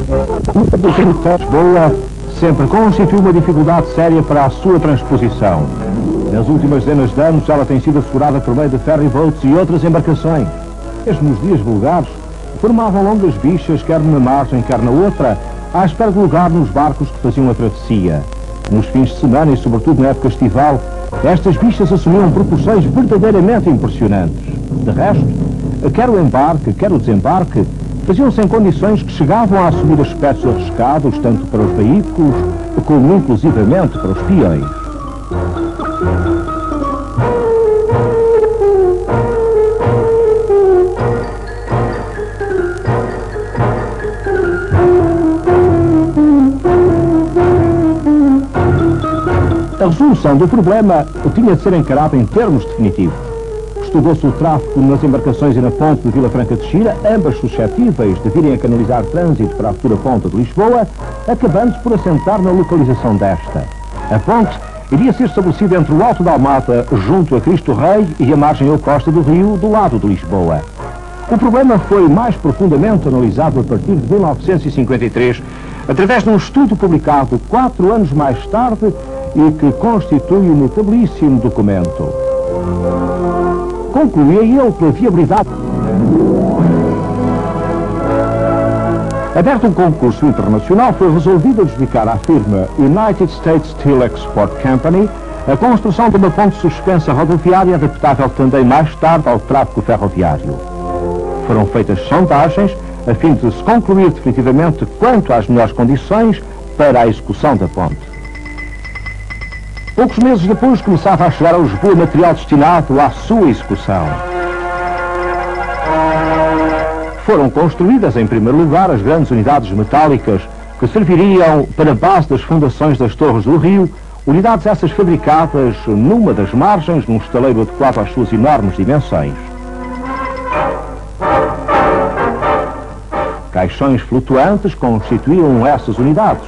O Rio de Lisboa sempre constitui uma dificuldade séria para a sua transposição. Nas últimas dezenas de anos, ela tem sido assegurada por meio de ferryboats e outras embarcações. Mesmo nos dias vulgares, formavam longas bichas, quer numa margem, quer na outra, à espera de lugar nos barcos que faziam a travessia. Nos fins de semana e sobretudo na época estival, estas bichas assumiam proporções verdadeiramente impressionantes. De resto, quer o embarque, quer o desembarque, faziam-se em condições que chegavam a assumir aspectos arriscados tanto para os veículos como inclusivamente para os peões. A resolução do problema tinha de ser encarada em termos definitivos. Estudou-se o tráfego nas embarcações e na ponte de Vila Franca de Xira, ambas suscetíveis de virem a canalizar trânsito para a futura ponte de Lisboa, acabando-se por assentar na localização desta. A ponte iria ser estabelecida entre o Alto da Almada, junto a Cristo Rei, e a margem ou costa do rio, do lado de Lisboa. O problema foi mais profundamente analisado a partir de 1953, através de um estudo publicado 4 anos mais tarde e que constitui um notabilíssimo documento. Concluía ele pela viabilidade. Aberto um concurso internacional, foi resolvido adjudicar à firma United States Steel Export Company a construção de uma ponte suspensa rodoviária adaptável também mais tarde ao tráfego ferroviário. Foram feitas sondagens a fim de se concluir definitivamente quanto às melhores condições para a execução da ponte. Poucos meses depois começava a chegar a Lisboa material destinado à sua execução. Foram construídas, em primeiro lugar, as grandes unidades metálicas que serviriam para a base das fundações das torres do rio, unidades essas fabricadas numa das margens, num estaleiro adequado às suas enormes dimensões. Caixões flutuantes constituíam essas unidades.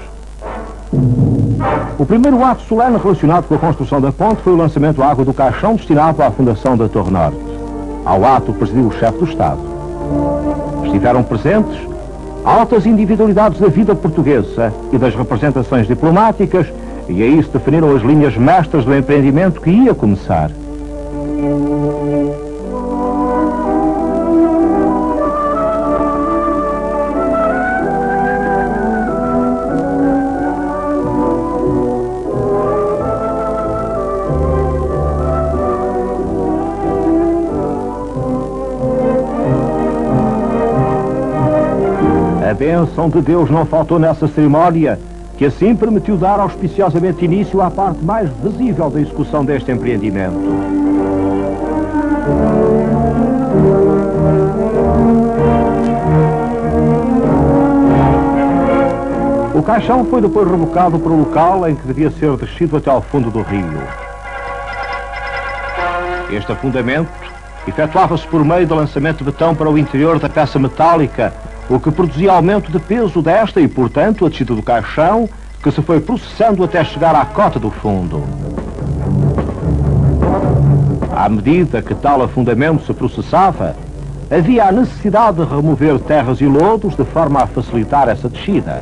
O primeiro ato solene relacionado com a construção da ponte foi o lançamento à água do caixão destinado à fundação da Torre Norte. Ao ato presidiu o chefe do Estado. Estiveram presentes altas individualidades da vida portuguesa e das representações diplomáticas, e aí se definiram as linhas mestras do empreendimento que ia começar. A bênção de Deus não faltou nessa cerimónia, que assim permitiu dar auspiciosamente início à parte mais visível da execução deste empreendimento. O caixão foi depois rebocado para o local em que devia ser descido até ao fundo do rio. Este afundamento efetuava-se por meio do lançamento de betão para o interior da peça metálica, o que produzia aumento de peso desta e, portanto, a descida do caixão, que se foi processando até chegar à cota do fundo. À medida que tal afundamento se processava, havia a necessidade de remover terras e lodos de forma a facilitar essa descida.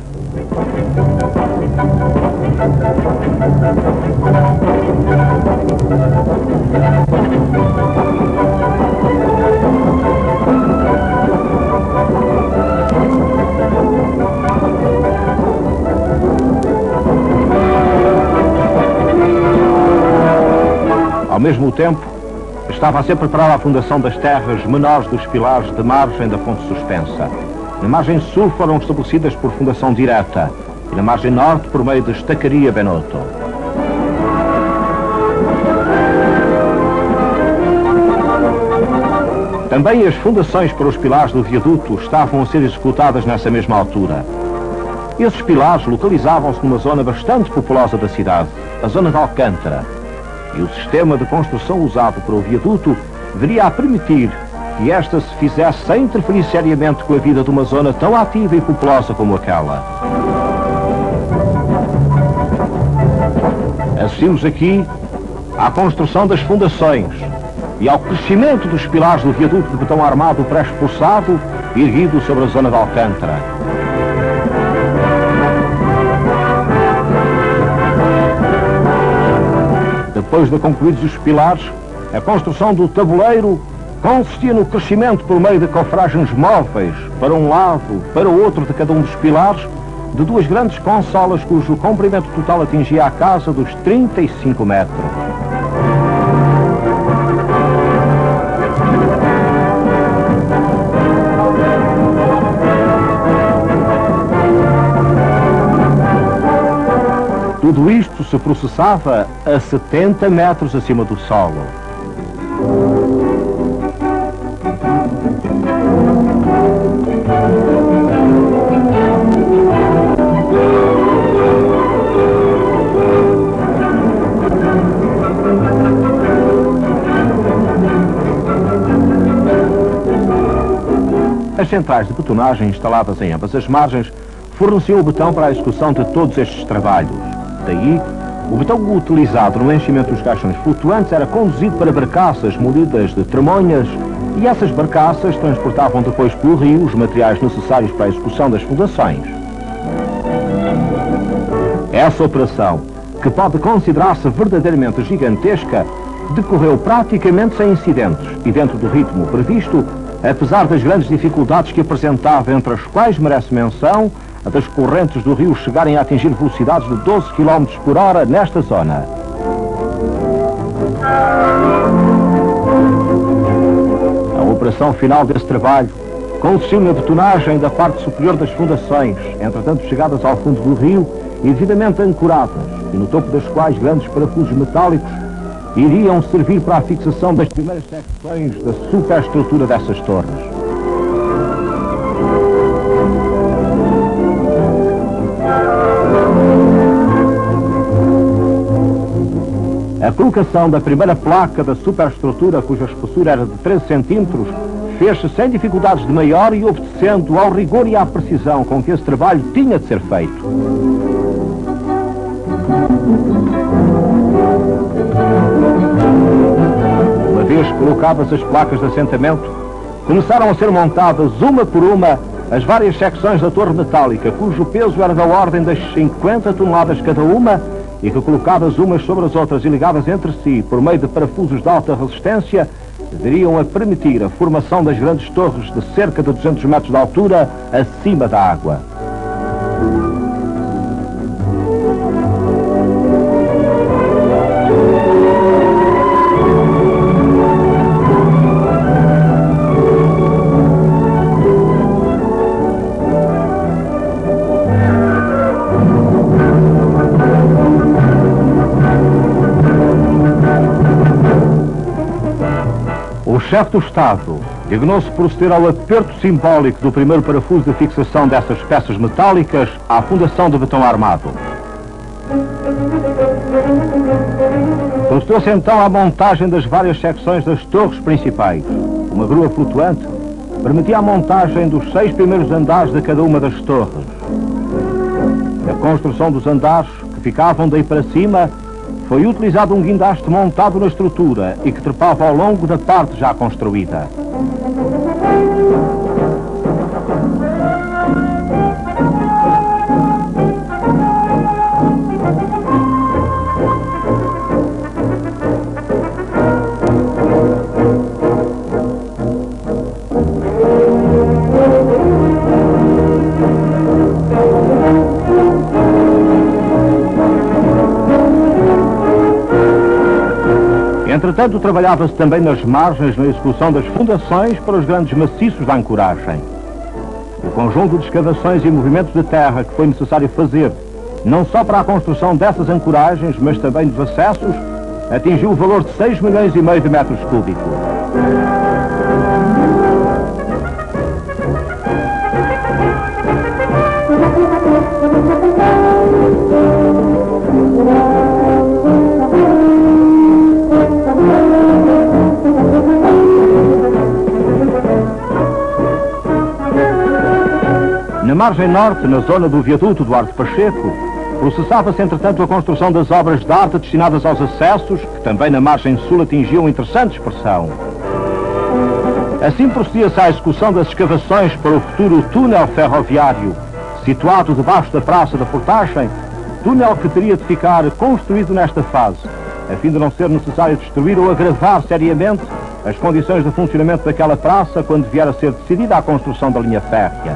Ao mesmo tempo, estava a ser preparada a fundação das terras menores dos pilares de margem da fonte suspensa. Na margem sul foram estabelecidas por fundação direta e na margem norte por meio de estacaria Benotto. Também as fundações para os pilares do viaduto estavam a ser executadas nessa mesma altura. Esses pilares localizavam-se numa zona bastante populosa da cidade, a zona de Alcântara, e o sistema de construção usado para o viaduto viria a permitir que esta se fizesse sem interferir seriamente com a vida de uma zona tão ativa e populosa como aquela. Assistimos aqui à construção das fundações e ao crescimento dos pilares do viaduto de betão armado pré-expulsado erguido sobre a zona de Alcântara. Depois de concluídos os pilares, a construção do tabuleiro consistia no crescimento por meio de cofragens móveis, para um lado, para o outro de cada um dos pilares, de duas grandes consolas cujo comprimento total atingia a casa dos 35 metros. Tudo isto se processava a 70 metros acima do solo. As centrais de betonagem instaladas em ambas as margens forneciam o betão para a execução de todos estes trabalhos. Daí, o betão utilizado no enchimento dos caixões flutuantes era conduzido para barcaças munidas de tremonhas e essas barcaças transportavam depois pelo rio os materiais necessários para a execução das fundações. Essa operação, que pode considerar-se verdadeiramente gigantesca, decorreu praticamente sem incidentes e dentro do ritmo previsto, apesar das grandes dificuldades que apresentava, entre as quais merece menção a das correntes do rio chegarem a atingir velocidades de 12 km por hora nesta zona. A operação final desse trabalho consistiu na betonagem da parte superior das fundações, entretanto chegadas ao fundo do rio e devidamente ancoradas, e no topo das quais grandes parafusos metálicos iriam servir para a fixação das primeiras secções da superestrutura dessas torres. A colocação da primeira placa da superestrutura, cuja espessura era de 13 centímetros, fez-se sem dificuldades de maior e obedecendo ao rigor e à precisão com que esse trabalho tinha de ser feito. Uma vez colocadas as placas de assentamento, começaram a ser montadas uma por uma as várias secções da torre metálica, cujo peso era da ordem das 50 toneladas cada uma, e que, colocadas umas sobre as outras e ligadas entre si por meio de parafusos de alta resistência, deveriam a permitir a formação das grandes torres de cerca de 200 metros de altura acima da água. O chefe do Estado dignou-se proceder ao aperto simbólico do primeiro parafuso de fixação dessas peças metálicas à fundação de betão armado. Procedeu-se então à montagem das várias secções das torres principais. Uma grua flutuante permitia a montagem dos 6 primeiros andares de cada uma das torres. Na construção dos andares, que ficavam daí para cima, foi utilizado um guindaste montado na estrutura e que trepava ao longo da parte já construída. Entretanto, trabalhava-se também nas margens na execução das fundações para os grandes maciços da ancoragem. O conjunto de escavações e movimentos de terra que foi necessário fazer, não só para a construção dessas ancoragens, mas também dos acessos, atingiu o valor de 6,5 milhões de metros cúbicos. Na margem norte, na zona do viaduto Duarte Pacheco, processava-se entretanto a construção das obras de arte destinadas aos acessos, que também na margem sul atingiam interessante expressão. Assim procedia-se à execução das escavações para o futuro túnel ferroviário, situado debaixo da Praça da Portagem, túnel que teria de ficar construído nesta fase, a fim de não ser necessário destruir ou agravar seriamente as condições de funcionamento daquela praça quando vier a ser decidida a construção da linha férrea.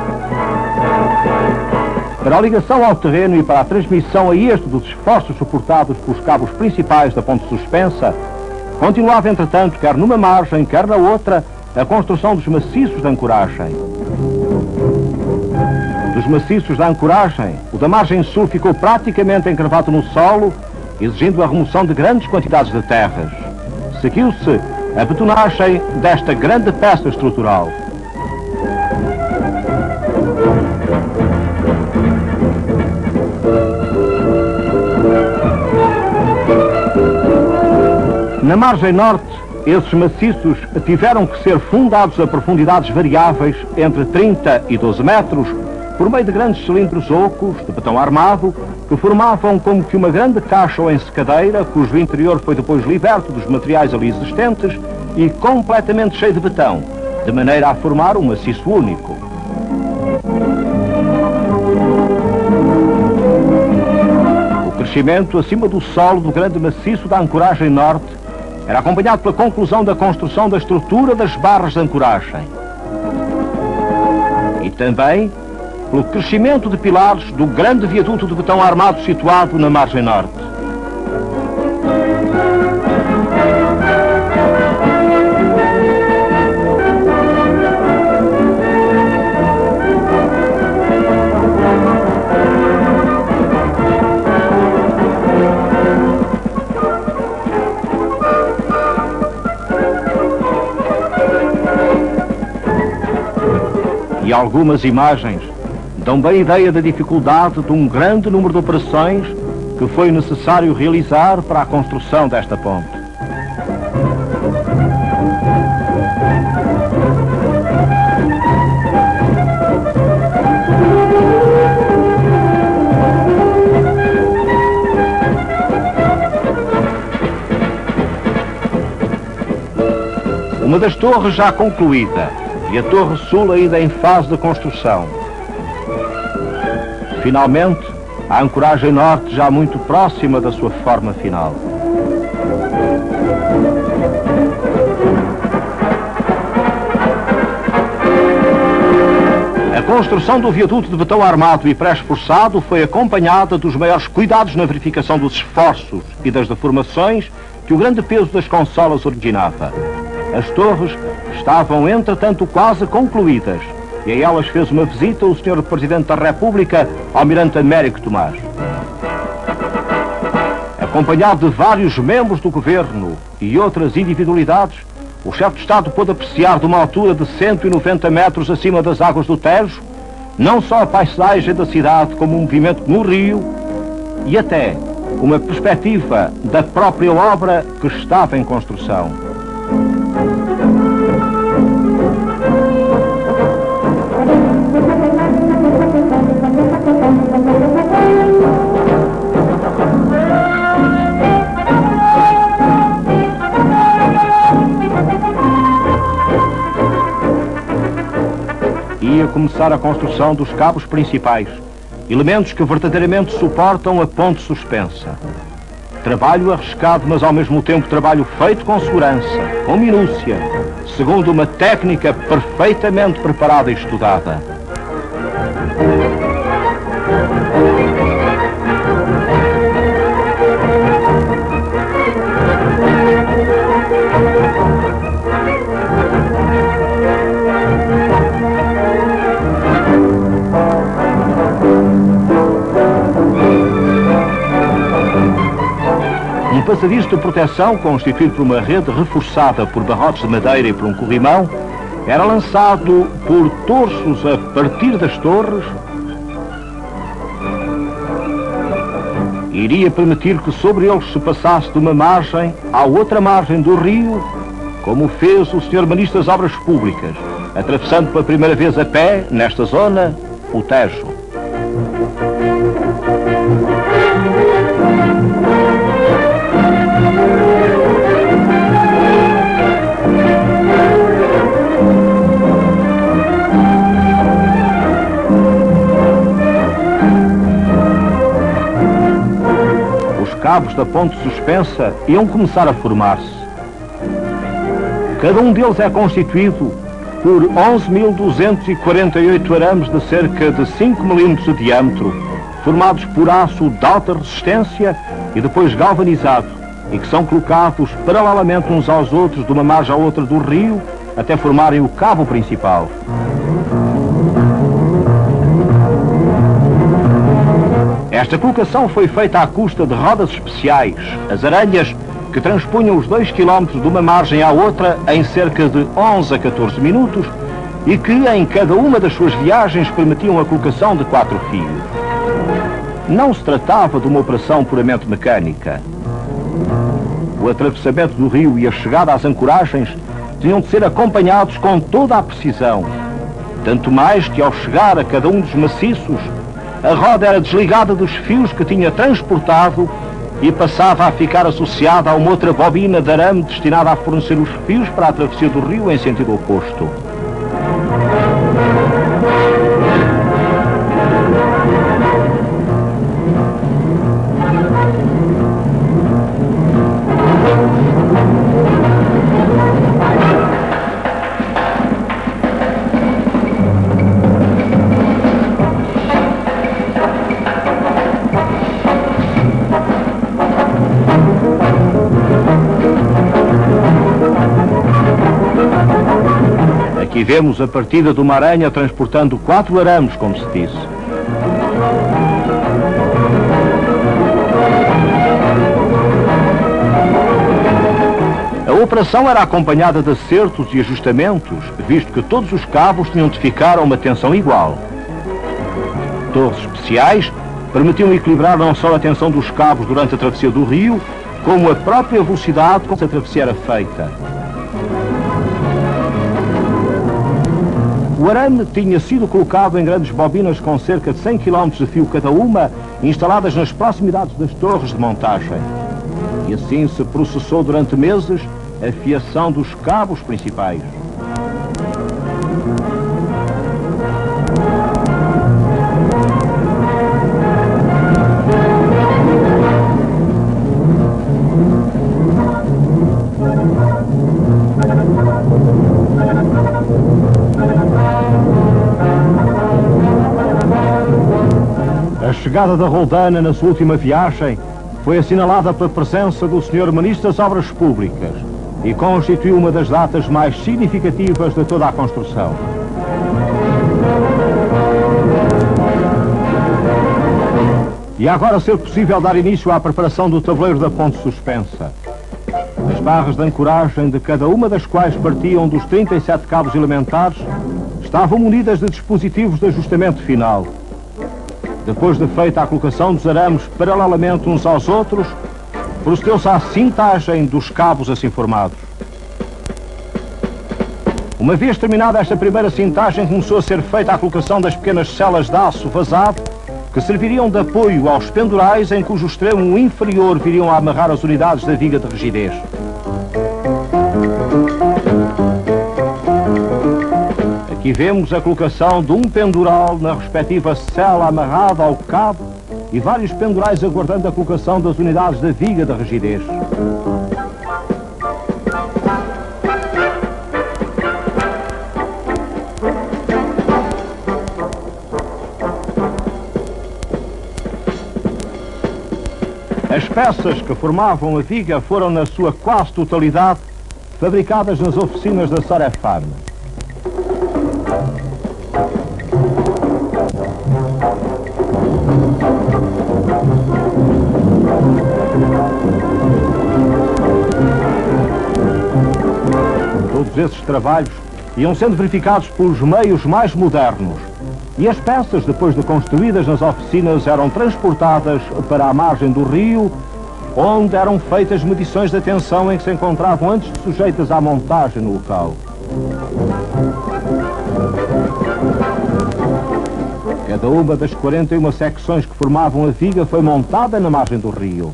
Para a ligação ao terreno e para a transmissão a este dos esforços suportados pelos cabos principais da ponte suspensa, continuava, entretanto, quer numa margem, quer na outra, a construção dos maciços de ancoragem. Dos maciços da ancoragem, o da margem sul ficou praticamente encravado no solo, exigindo a remoção de grandes quantidades de terras. Seguiu-se a betonagem desta grande peça estrutural. Na margem norte, esses maciços tiveram que ser fundados a profundidades variáveis entre 30 e 12 metros, por meio de grandes cilindros ocos, de betão armado, que formavam como que uma grande caixa ou ensecadeira, cujo interior foi depois liberto dos materiais ali existentes e completamente cheio de betão, de maneira a formar um maciço único. O crescimento acima do solo do grande maciço da ancoragem norte era acompanhado pela conclusão da construção da estrutura das barras de ancoragem. E também pelo crescimento de pilares do grande viaduto de betão armado situado na margem norte. E algumas imagens dão bem ideia da dificuldade de um grande número de operações que foi necessário realizar para a construção desta ponte. Uma das torres já concluída e a Torre Sul ainda em fase de construção. Finalmente, a ancoragem norte já muito próxima da sua forma final. A construção do viaduto de betão armado e pré-esforçado foi acompanhada dos maiores cuidados na verificação dos esforços e das deformações que o grande peso das consolas originava. As torres estavam, entretanto, quase concluídas, e a elas fez uma visita o Sr. Presidente da República, Almirante Américo Tomás. Acompanhado de vários membros do governo e outras individualidades, o chefe de Estado pôde apreciar de uma altura de 190 metros acima das águas do Tejo, não só a paisagem da cidade como o movimento no rio e até uma perspectiva da própria obra que estava em construção. Ia começar a construção dos cabos principais, elementos que verdadeiramente suportam a ponte suspensa. Trabalho arriscado, mas ao mesmo tempo trabalho feito com segurança, com minúcia, segundo uma técnica perfeitamente preparada e estudada. Um passadiço de proteção, constituído por uma rede reforçada por barrotes de madeira e por um corrimão, era lançado por torsos a partir das torres e iria permitir que sobre eles se passasse de uma margem à outra margem do rio, como fez o Sr. Ministro das Obras Públicas, atravessando pela primeira vez a pé, nesta zona, o Tejo. Os cabos da ponte suspensa iam começar a formar-se. Cada um deles é constituído por 11.248 arames de cerca de 5 mm de diâmetro, formados por aço de alta resistência e depois galvanizado, e que são colocados paralelamente uns aos outros de uma margem à outra do rio, até formarem o cabo principal. Esta colocação foi feita à custa de rodas especiais, as aranhas, que transpunham os 2 km de uma margem à outra em cerca de 11 a 14 minutos e que em cada uma das suas viagens permitiam a colocação de 4 fios. Não se tratava de uma operação puramente mecânica. O atravessamento do rio e a chegada às ancoragens tinham de ser acompanhados com toda a precisão, tanto mais que ao chegar a cada um dos maciços, a roda era desligada dos fios que tinha transportado e passava a ficar associada a uma outra bobina de arame destinada a fornecer os fios para a travessia do rio em sentido oposto. Aqui vemos a partida de uma aranha transportando 4 arames, como se disse. A operação era acompanhada de acertos e ajustamentos, visto que todos os cabos tinham de ficar a uma tensão igual. Torres especiais permitiam equilibrar não só a tensão dos cabos durante a travessia do rio, como a própria velocidade com que a travessia era feita. O arame tinha sido colocado em grandes bobinas com cerca de 100 km de fio cada uma, instaladas nas proximidades das torres de montagem. E assim se processou durante meses a fiação dos cabos principais. A chegada da Roldana na sua última viagem foi assinalada pela presença do Sr. Ministro das Obras Públicas e constituiu uma das datas mais significativas de toda a construção. E agora ser possível dar início à preparação do tabuleiro da ponte suspensa. As barras de ancoragem, de cada uma das quais partiam dos 37 cabos elementares, estavam munidas de dispositivos de ajustamento final. Depois de feita a colocação dos arames paralelamente uns aos outros, procedeu-se à cintagem dos cabos assim formados. Uma vez terminada esta primeira cintagem, começou a ser feita a colocação das pequenas celas de aço vazado, que serviriam de apoio aos pendurais em cujo extremo inferior viriam a amarrar as unidades da viga de rigidez. Aqui vemos a colocação de um pendural na respectiva cela amarrada ao cabo e vários pendurais aguardando a colocação das unidades da viga de rigidez. As peças que formavam a viga foram, na sua quase totalidade, fabricadas nas oficinas da Sorefam. Todos esses trabalhos iam sendo verificados pelos meios mais modernos e as peças, depois de construídas nas oficinas, eram transportadas para a margem do rio, onde eram feitas medições da tensão em que se encontravam antes de sujeitas à montagem no local. Cada uma das 41 secções que formavam a viga foi montada na margem do rio.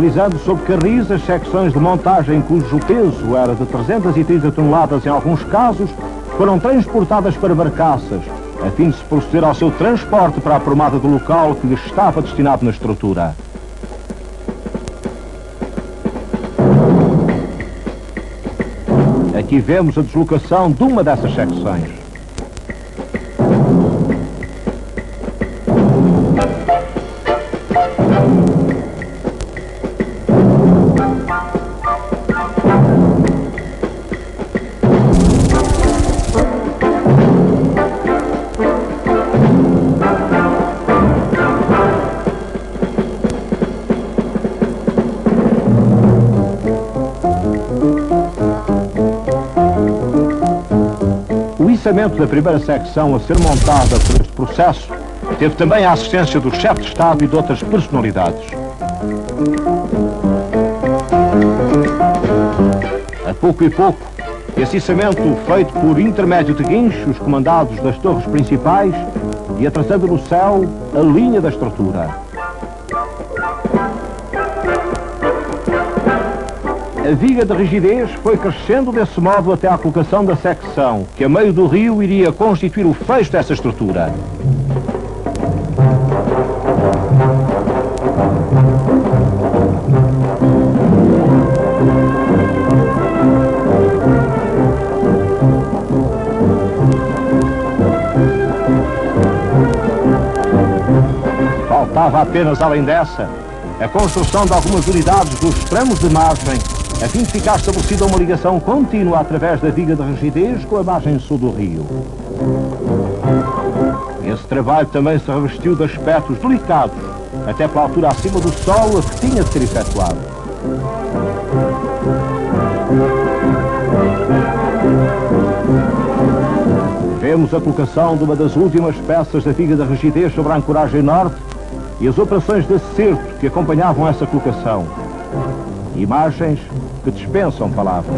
Deslizando sob carris as secções de montagem cujo peso era de 330 toneladas em alguns casos, foram transportadas para barcaças, a fim de se proceder ao seu transporte para a promada do local que lhe estava destinado na estrutura. Aqui vemos a deslocação de uma dessas secções. O içamento da primeira secção a ser montada por este processo teve também a assistência do chefe de Estado e de outras personalidades. A pouco e pouco, esse içamento feito por intermédio de guinchos comandados das torres principais e atrasando no céu a linha da estrutura. A viga de rigidez foi crescendo desse modo até à colocação da secção, que a meio do rio iria constituir o fecho dessa estrutura. Faltava apenas, além dessa, a construção de algumas unidades dos tramos de margem, a fim de ficar estabelecida uma ligação contínua através da viga de rigidez com a margem sul do rio. Esse trabalho também se revestiu de aspectos delicados, até pela altura acima do solo a que tinha de ser efetuado. Vemos a colocação de uma das últimas peças da viga de rigidez sobre a ancoragem norte e as operações de acerto que acompanhavam essa colocação. Imagens que dispensam palavras.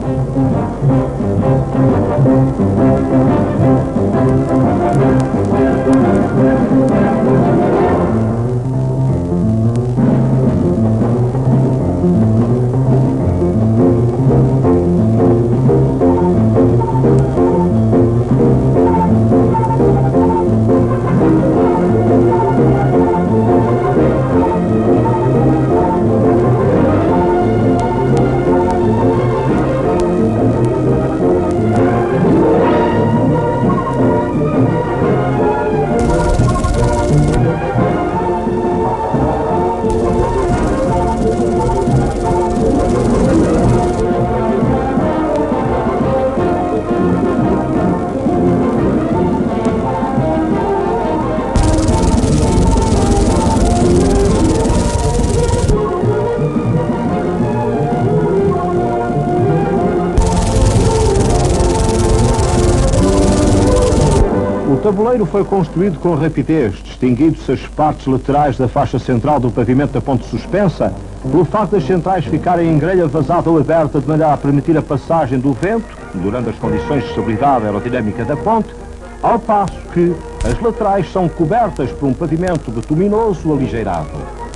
O tabuleiro foi construído com rapidez, distinguindo-se as partes laterais da faixa central do pavimento da ponte suspensa, pelo facto das centrais ficarem em grelha vazada ou aberta de maneira a permitir a passagem do vento, durante as condições de estabilidade aerodinâmica da ponte, ao passo que as laterais são cobertas por um pavimento bituminoso aligeirado.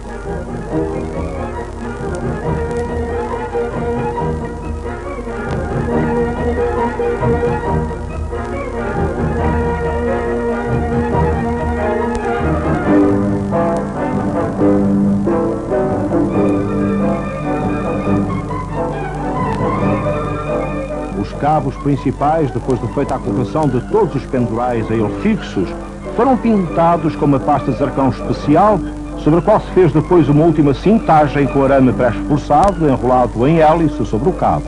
Os cabos principais, depois de feita a colocação de todos os pendurais a ele fixos, foram pintados com uma pasta de arcão especial, sobre a qual se fez depois uma última cintagem com arame pré-esforçado, enrolado em hélice sobre o cabo.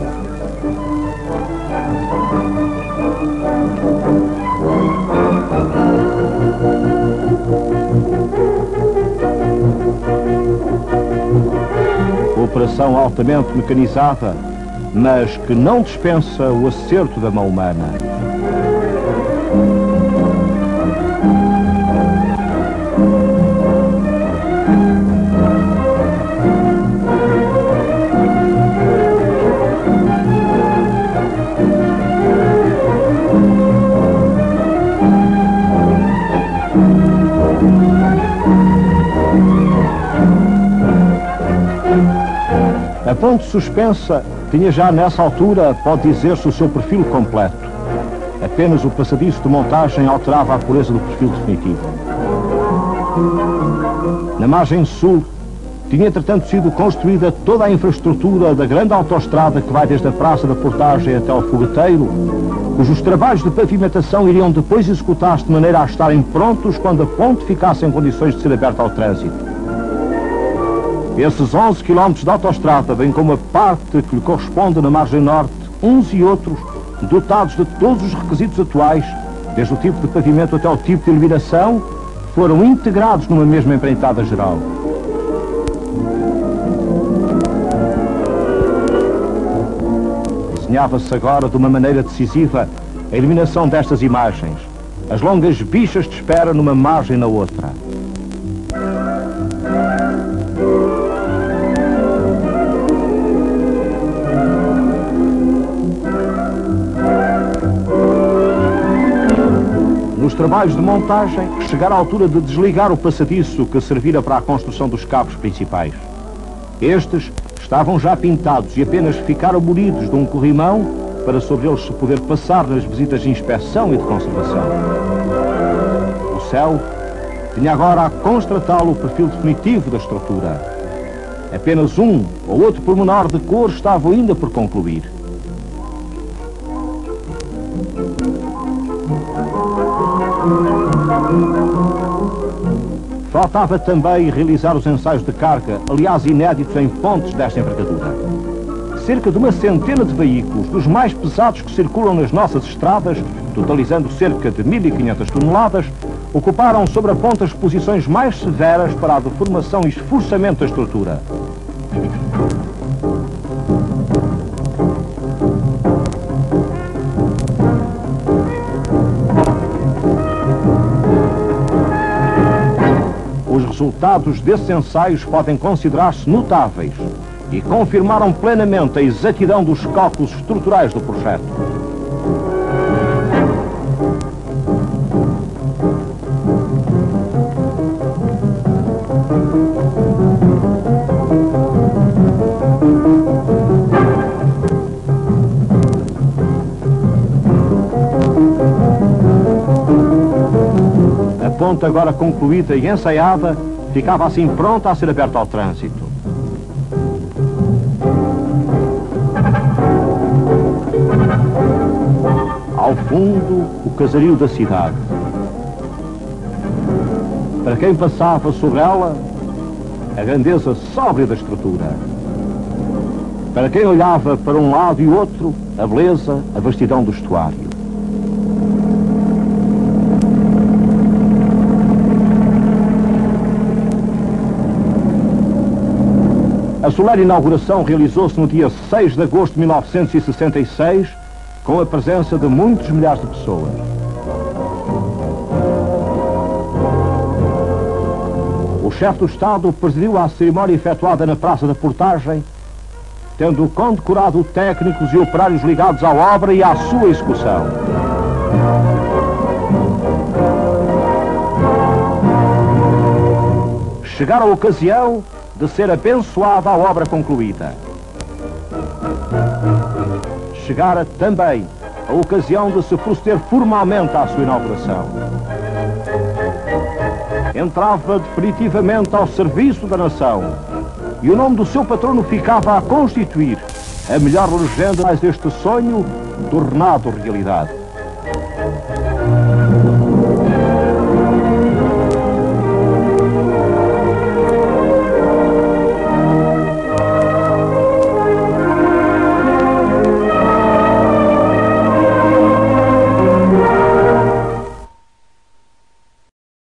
Operação altamente mecanizada, mas que não dispensa o acerto da mão humana. ponte suspensa tinha já nessa altura, pode dizer-se, o seu perfil completo. Apenas o passadiço de montagem alterava a pureza do perfil definitivo. Na margem sul, tinha entretanto sido construída toda a infraestrutura da grande autoestrada que vai desde a Praça da Portagem até ao Fogateiro, cujos trabalhos de pavimentação iriam depois executar-se de maneira a estarem prontos quando a ponte ficasse em condições de ser aberta ao trânsito. Esses 11 km de autoestrada, bem como a parte que lhe corresponde na margem norte, uns e outros, dotados de todos os requisitos atuais, desde o tipo de pavimento até o tipo de iluminação, foram integrados numa mesma empreitada geral. Desenhava-se agora de uma maneira decisiva a eliminação destas imagens, as longas bichas de espera numa margem na outra. Nos trabalhos de montagem, chegaram à altura de desligar o passadiço que servira para a construção dos cabos principais. Estes estavam já pintados e apenas ficaram munidos de um corrimão para sobre eles se poder passar nas visitas de inspeção e de conservação. O céu tinha agora a constatá-lo o perfil definitivo da estrutura. Apenas um ou outro pormenor de cor estava ainda por concluir. Faltava também realizar os ensaios de carga, aliás inéditos em pontes desta envergadura. Cerca de uma centena de veículos, dos mais pesados que circulam nas nossas estradas, totalizando cerca de 1.500 toneladas, ocuparam sobre a ponte as posições mais severas para a deformação e esforçamento da estrutura. Os resultados desses ensaios podem considerar-se notáveis e confirmaram plenamente a exatidão dos cálculos estruturais do projeto. A ponte, agora concluída e ensaiada, ficava assim pronta a ser aberta ao trânsito. Ao fundo, o casario da cidade. Para quem passava sobre ela, a grandeza sóbria da estrutura. Para quem olhava para um lado e outro, a beleza, a vastidão do estuário. A solene inauguração realizou-se no dia 6 de agosto de 1966, com a presença de muitos milhares de pessoas. O chefe do Estado presidiu a cerimónia efetuada na Praça da Portagem, tendo condecorado técnicos e operários ligados à obra e à sua execução. Chegara a ocasião de ser abençoada a obra concluída. Chegara também a ocasião de se proceder formalmente à sua inauguração. Entrava definitivamente ao serviço da nação e o nome do seu patrono ficava a constituir a melhor legenda deste sonho tornado realidade.